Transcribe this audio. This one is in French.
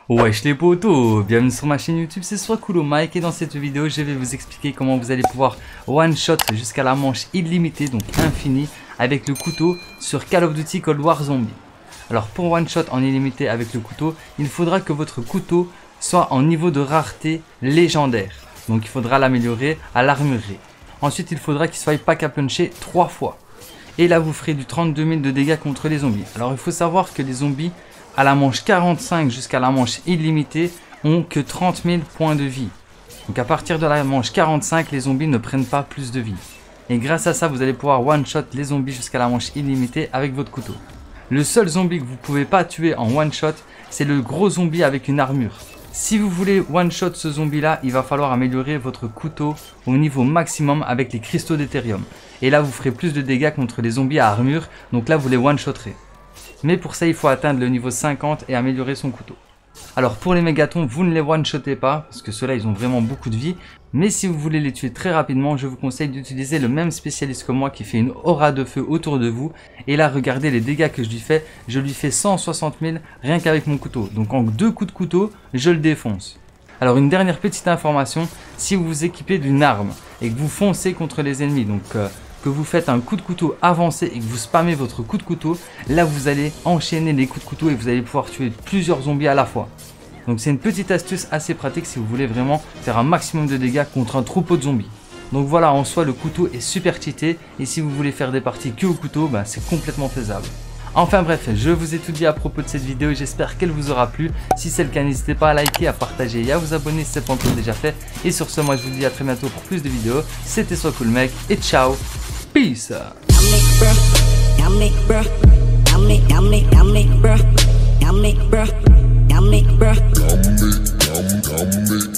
Wesh les potos, bienvenue sur ma chaîne YouTube, c'est Swakulo Mike et dans cette vidéo je vais vous expliquer comment vous allez pouvoir one shot jusqu'à la manche illimitée, donc infinie, avec le couteau sur Call of Duty Cold War Zombie. Alors pour one shot en illimité avec le couteau, il faudra que votre couteau soit en niveau de rareté légendaire, donc il faudra l'améliorer à l'armurerie. Ensuite il faudra qu'il soit pack à puncher 3 fois. Et là vous ferez du 32 000 de dégâts contre les zombies. Alors il faut savoir que les zombies à la manche 45 jusqu'à la manche illimitée ont que 30 000 points de vie. Donc à partir de la manche 45, les zombies ne prennent pas plus de vie. Et grâce à ça, vous allez pouvoir one shot les zombies jusqu'à la manche illimitée avec votre couteau. Le seul zombie que vous ne pouvez pas tuer en one shot, c'est le gros zombie avec une armure. Si vous voulez one shot ce zombie là, il va falloir améliorer votre couteau au niveau maximum avec les cristaux d'Ethereum. Et là vous ferez plus de dégâts contre les zombies à armure, donc là vous les one shotterez. Mais pour ça il faut atteindre le niveau 50 et améliorer son couteau. Alors pour les mégatons, vous ne les one-shotez pas, parce que ceux-là ils ont vraiment beaucoup de vie. Mais si vous voulez les tuer très rapidement, je vous conseille d'utiliser le même spécialiste que moi qui fait une aura de feu autour de vous. Et là regardez les dégâts que je lui fais 160 000 rien qu'avec mon couteau. Donc en 2 coups de couteau, je le défonce. Alors une dernière petite information, si vous vous équipez d'une arme et que vous foncez contre les ennemis, donc que vous faites un coup de couteau avancé et que vous spammez votre coup de couteau, là vous allez enchaîner les coups de couteau et vous allez pouvoir tuer plusieurs zombies à la fois. Donc c'est une petite astuce assez pratique si vous voulez vraiment faire un maximum de dégâts contre un troupeau de zombies. Donc voilà, en soi le couteau est super cheaté et si vous voulez faire des parties que au couteau, c'est complètement faisable. Enfin bref, je vous ai tout dit à propos de cette vidéo et j'espère qu'elle vous aura plu. Si c'est le cas, n'hésitez pas à liker, à partager et à vous abonner si ce n'est pas encore déjà fait. Et sur ce, moi je vous dis à très bientôt pour plus de vidéos. C'était Swakulo Mike et ciao. Peace. Yummy, bruh.